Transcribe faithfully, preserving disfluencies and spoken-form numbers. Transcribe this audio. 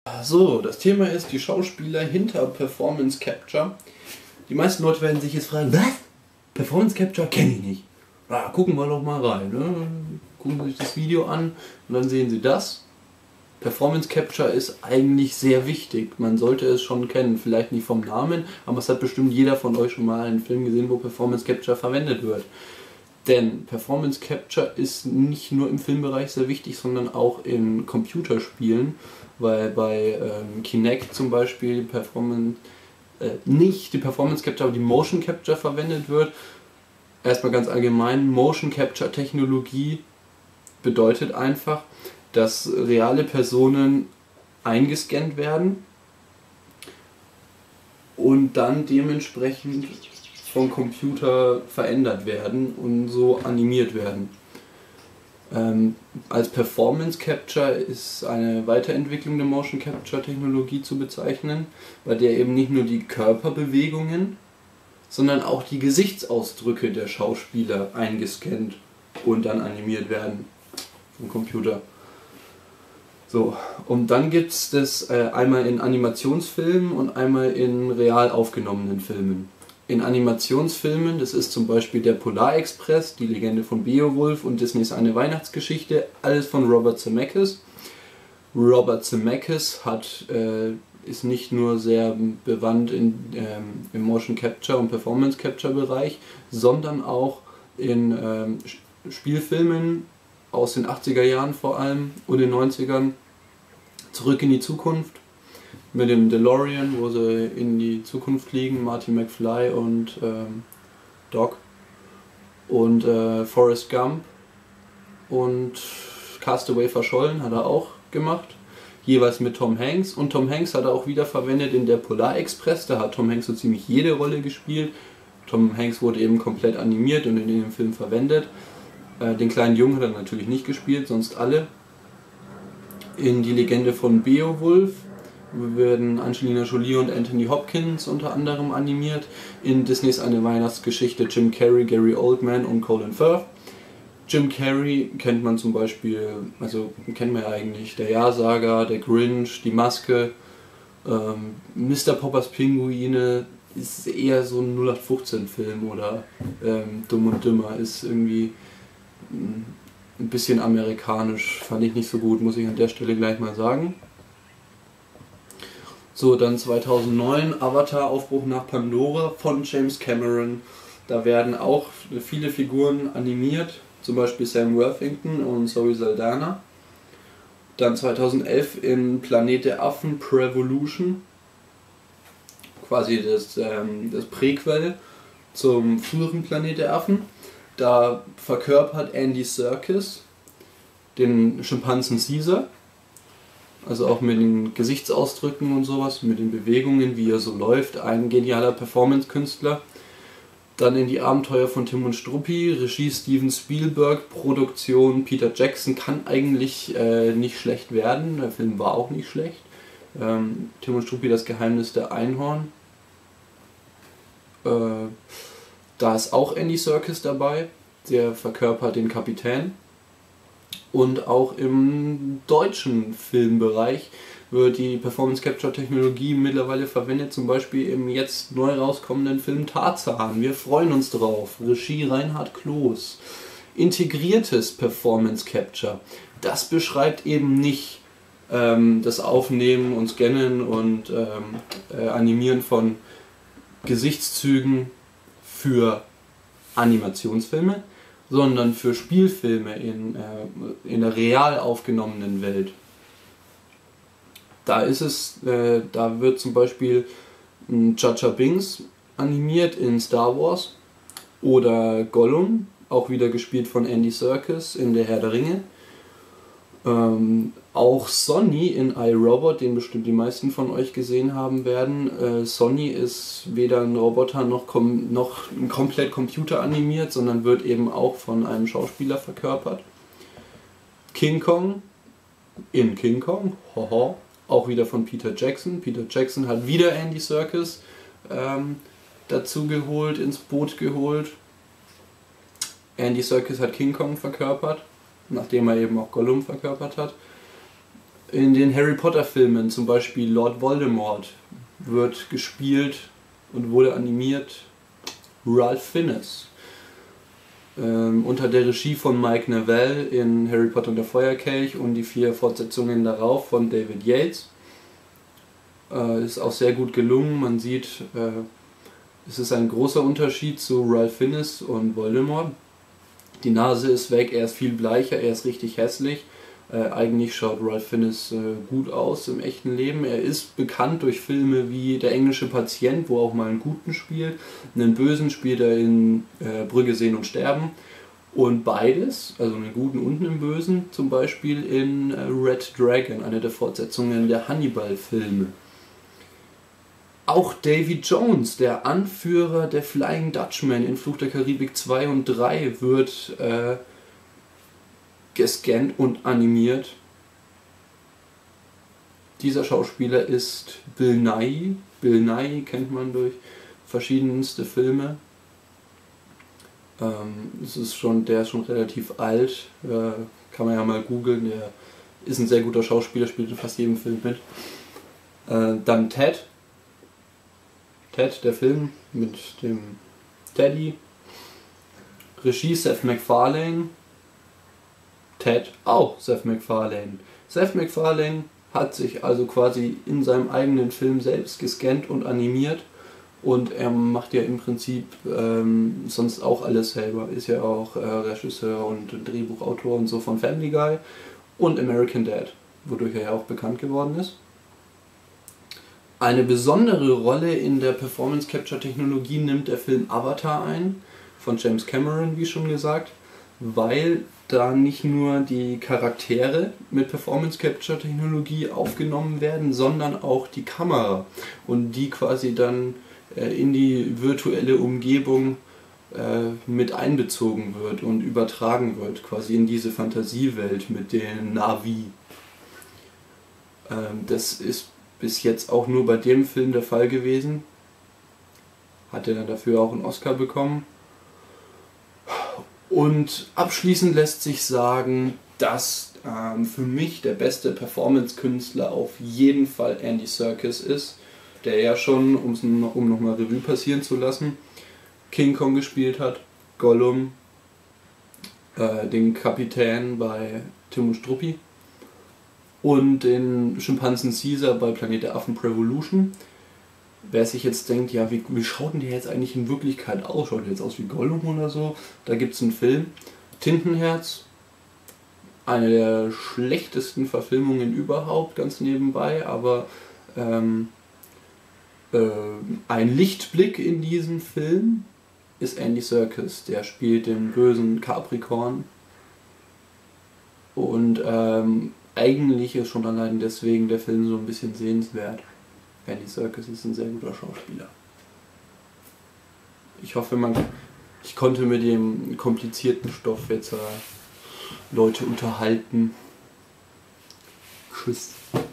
So, das Thema ist die Schauspieler hinter Performance Capture. Die meisten Leute werden sich jetzt fragen, was? Performance Capture kenne ich nicht. Ah, gucken wir doch mal rein. Ne? Gucken Sie sich das Video an und dann sehen Sie das. Performance Capture ist eigentlich sehr wichtig. Man sollte es schon kennen, vielleicht nicht vom Namen, aber es hat bestimmt jeder von euch schon mal einen Film gesehen, wo Performance Capture verwendet wird. Denn Performance Capture ist nicht nur im Filmbereich sehr wichtig, sondern auch in Computerspielen, weil bei ähm, Kinect zum Beispiel Performance, äh, nicht die Performance Capture, aber die Motion Capture verwendet wird. Erstmal ganz allgemein, Motion Capture Technologie bedeutet einfach, dass reale Personen eingescannt werden und dann dementsprechend vom Computer verändert werden und so animiert werden. Ähm, als Performance Capture ist eine Weiterentwicklung der Motion Capture Technologie zu bezeichnen, bei der eben nicht nur die Körperbewegungen, sondern auch die Gesichtsausdrücke der Schauspieler eingescannt und dann animiert werden vom Computer. So, und dann gibt es das äh, einmal in Animationsfilmen und einmal in real aufgenommenen Filmen. In Animationsfilmen, das ist zum Beispiel der Polarexpress, die Legende von Beowulf und Disneys Eine Weihnachtsgeschichte, alles von Robert Zemeckis. Robert Zemeckis hat, äh, ist nicht nur sehr bewandt in, ähm, im Motion Capture und Performance Capture Bereich, sondern auch in ähm, Spielfilmen aus den achtziger Jahren vor allem und den neunzigern, Zurück in die Zukunft mit dem DeLorean, wo sie in die Zukunft fliegen, Marty McFly und ähm, Doc, und äh, Forrest Gump und Castaway verschollen hat er auch gemacht, jeweils mit Tom Hanks, und Tom Hanks hat er auch wieder verwendet in der Polarexpress, da hat Tom Hanks so ziemlich jede Rolle gespielt. Tom Hanks wurde eben komplett animiert und in dem Film verwendet. Den kleinen Jungen hat er natürlich nicht gespielt, sonst alle. In Die Legende von Beowulf werden Angelina Jolie und Anthony Hopkins unter anderem animiert. In Disneys Eine Weihnachtsgeschichte Jim Carrey, Gary Oldman und Colin Firth. Jim Carrey kennt man zum Beispiel, also kennt man ja eigentlich, der Ja-Sager, der Grinch, die Maske, ähm, Mister Poppers Pinguine ist eher so ein null acht fünfzehn Film, oder ähm, Dumm und Dümmer ist irgendwie ein bisschen amerikanisch, fand ich nicht so gut, muss ich an der Stelle gleich mal sagen. So, dann zweitausendneun Avatar Aufbruch nach Pandora von James Cameron. Da werden auch viele Figuren animiert, zum Beispiel Sam Worthington und Zoe Saldana. Dann zweitausendelf in Planet der Affen Prevolution, quasi das, ähm, das Präquel zum früheren Planet der Affen. Da verkörpert Andy Serkis den Schimpansen Caesar, also auch mit den Gesichtsausdrücken und sowas, mit den Bewegungen, wie er so läuft, ein genialer Performance-Künstler. Dann in Die Abenteuer von Tim und Struppi, Regie Steven Spielberg, Produktion Peter Jackson, kann eigentlich äh, nicht schlecht werden, der Film war auch nicht schlecht. Ähm, Tim und Struppi, das Geheimnis der Einhorn. Äh, Da ist auch Andy Serkis dabei, der verkörpert den Kapitän. Und auch im deutschen Filmbereich wird die Performance Capture Technologie mittlerweile verwendet, zum Beispiel im jetzt neu rauskommenden Film Tarzan. Wir freuen uns drauf. Regie Reinhard Kloß. Integriertes Performance Capture. Das beschreibt eben nicht ähm, das Aufnehmen und Scannen und ähm, äh, Animieren von Gesichtszügen für Animationsfilme, sondern für Spielfilme in, äh, in der real aufgenommenen Welt. Da ist es, äh, da wird zum Beispiel Jar Jar Binks animiert in Star Wars oder Gollum, auch wieder gespielt von Andy Serkis in Der Herr der Ringe. Ähm, auch Sonny in iRobot, den bestimmt die meisten von euch gesehen haben werden. Äh, Sonny ist weder ein Roboter noch, kom noch komplett computeranimiert, sondern wird eben auch von einem Schauspieler verkörpert. King Kong in King Kong, hoho, auch wieder von Peter Jackson. Peter Jackson hat wieder Andy Serkis ähm, dazu geholt, ins Boot geholt. Andy Serkis hat King Kong verkörpert, nachdem er eben auch Gollum verkörpert hat. In den Harry Potter Filmen, zum Beispiel Lord Voldemort, wird gespielt und wurde animiert Ralph Fiennes. Ähm, unter der Regie von Mike Neville in Harry Potter und der Feuerkelch und die vier Fortsetzungen darauf von David Yates. Äh, ist auch sehr gut gelungen. Man sieht, äh, es ist ein großer Unterschied zu Ralph Fiennes und Voldemort. Die Nase ist weg, er ist viel bleicher, er ist richtig hässlich. Äh, eigentlich schaut Ralph Fiennes äh, gut aus im echten Leben. Er ist bekannt durch Filme wie Der englische Patient, wo auch mal einen Guten spielt. Einen Bösen spielt er in äh, Brügge sehen und sterben. Und beides, also einen Guten und einen Bösen, zum Beispiel in äh, Red Dragon, eine der Fortsetzungen der Hannibal-Filme. Auch Davy Jones, der Anführer der Flying Dutchman in Fluch der Karibik zwei und drei, wird äh, gescannt und animiert. Dieser Schauspieler ist Bill Nighy. Bill Nighy kennt man durch verschiedenste Filme. Ähm, es ist schon, der ist schon relativ alt, äh, kann man ja mal googeln. Der ist ein sehr guter Schauspieler, spielt in fast jedem Film mit. Äh, dann Ted. Ted, der Film mit dem Teddy. Regie Seth MacFarlane. Ted auch Seth MacFarlane. Seth MacFarlane hat sich also quasi in seinem eigenen Film selbst gescannt und animiert und er macht ja im Prinzip ähm, sonst auch alles selber. Ist ja auch äh, Regisseur und Drehbuchautor und so von Family Guy und American Dad, wodurch er ja auch bekannt geworden ist. Eine besondere Rolle in der Performance Capture Technologie nimmt der Film Avatar ein, von James Cameron, wie schon gesagt, weil da nicht nur die Charaktere mit Performance Capture Technologie aufgenommen werden, sondern auch die Kamera und die quasi dann äh, in die virtuelle Umgebung äh, mit einbezogen wird und übertragen wird, quasi in diese Fantasiewelt mit den Na'vi. Ähm, das ist bis jetzt auch nur bei dem Film der Fall gewesen. Hat er dann dafür auch einen Oscar bekommen. Und abschließend lässt sich sagen, dass ähm, für mich der beste Performance-Künstler auf jeden Fall Andy Serkis ist, der ja schon, um's, um nochmal Revue passieren zu lassen, King Kong gespielt hat, Gollum, äh, den Kapitän bei Tim und Struppi und den Schimpansen Caesar bei Planet der Affen Prevolution. Wer sich jetzt denkt, ja, wie, wie schaut denn der jetzt eigentlich in Wirklichkeit aus? Schaut der jetzt aus wie Gollum oder so? Da gibt es einen Film, Tintenherz, eine der schlechtesten Verfilmungen überhaupt, ganz nebenbei, aber ähm, äh, ein Lichtblick in diesem Film ist Andy Serkis, der spielt den bösen Capricorn und ähm, eigentlich ist schon allein deswegen der Film so ein bisschen sehenswert. Andy Serkis ist ein sehr guter Schauspieler. Ich hoffe, man, ich konnte mit dem komplizierten Stoff jetzt äh, Leute unterhalten. Tschüss.